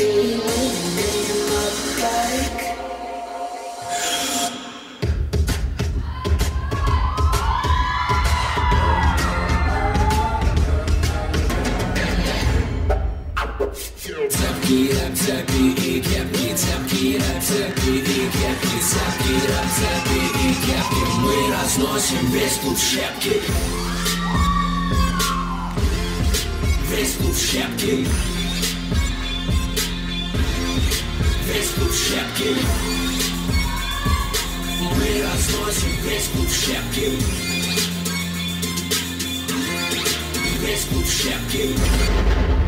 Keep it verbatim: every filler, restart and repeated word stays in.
Цепки, цепи и кепки, цепки, цепи и кепки, цепки, цепи и кепки. Мы разносим весь клуб щепки. Весь клуб щепки. Весь клуб щепки. Мы разносим весь клуб щепки. Весь клуб щепки.